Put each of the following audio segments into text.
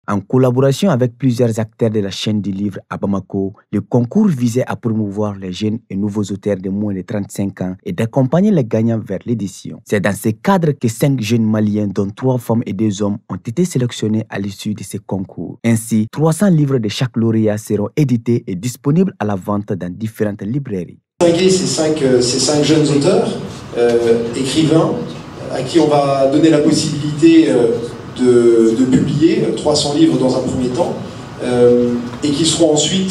En collaboration avec plusieurs acteurs de la chaîne du livre à Bamako, le concours visait à promouvoir les jeunes et nouveaux auteurs de moins de 35 ans et d'accompagner les gagnants vers l'édition. C'est dans ce cadre que 5 jeunes Maliens, dont 3 femmes et 2 hommes, ont été sélectionnés à l'issue de ce concours. Ainsi, 300 livres de chaque lauréat seront édités et disponibles à la vente dans différentes librairies. Ces cinq jeunes auteurs, écrivains, à qui on va donner la possibilité de publier 300 livres dans un premier temps, et qui seront ensuite,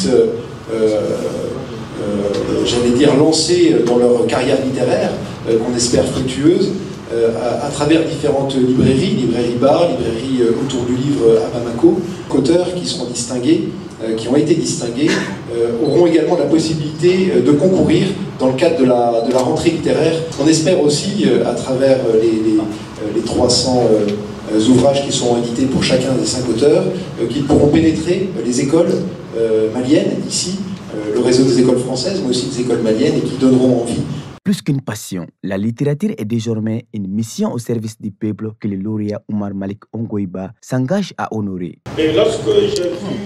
j'allais dire, lancés dans leur carrière littéraire, qu'on espère fructueuse, à travers différentes librairies bars, librairies autour du livre à Bamako. Auteurs qui seront distingués, qui ont été distingués, auront également la possibilité de concourir dans le cadre de la rentrée littéraire. On espère aussi, à travers les 300 ouvrages qui seront édités pour chacun des 5 auteurs, qu'ils pourront pénétrer les écoles maliennes ici, le réseau des écoles françaises, mais aussi des écoles maliennes, et qui donneront envie. Plus qu'une passion, la littérature est désormais une mission au service du peuple que le lauréat Oumar Malik Ongoïba s'engage à honorer. Et lorsque j'ai vu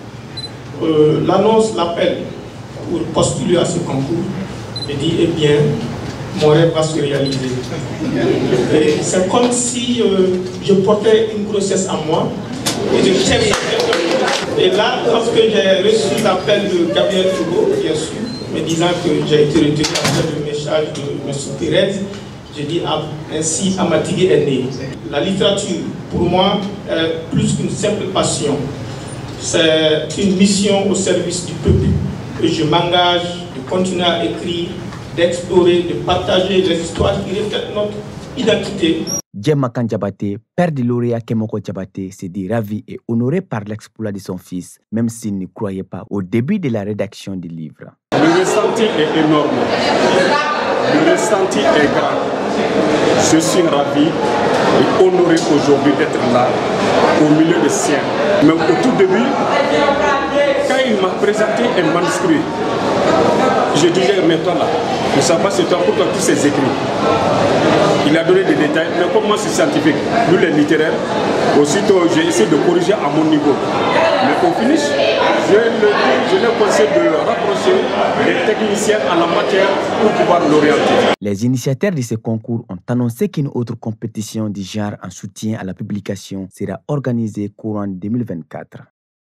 l'annonce, l'appel pour postuler à ce concours, j'ai dit, eh bien, mon rêve va se réaliser. C'est comme si je portais une grossesse en moi et je cherchais. Et là, lorsque j'ai reçu l'appel de Gabriel Togo, bien sûr, me disant que j'ai été retenu après le message de M. Pérez, j'ai dit, ainsi Amatigé est né. La littérature, pour moi, est plus qu'une simple passion. C'est une mission au service du peuple que je m'engage de continuer à écrire, d'explorer, de partager les histoires qui reflètent notre identité. Djemakan Diabaté, père du lauréat Kemoko Diabaté, s'est dit ravi et honoré par l'exploit de son fils, même s'il ne croyait pas au début de la rédaction du livre. Le ressenti est énorme, le ressenti est grand. Je suis ravi et honoré aujourd'hui d'être là, au milieu des siens. Mais au tout début, quand il m'a présenté un manuscrit, je disais, mais toi là, je ne sais pas c'est toi pour toi tous ces écrits. Il a donné des détails, mais comme moi c'est scientifique, nous les littéraires, aussitôt j'ai essayé de corriger à mon niveau. Mais au finish, je les conseille de rapprocher les techniciens en la matière pour pouvoir l'orienter. Les initiateurs de ce concours ont annoncé qu'une autre compétition du genre en soutien à la publication sera organisée courant 2024.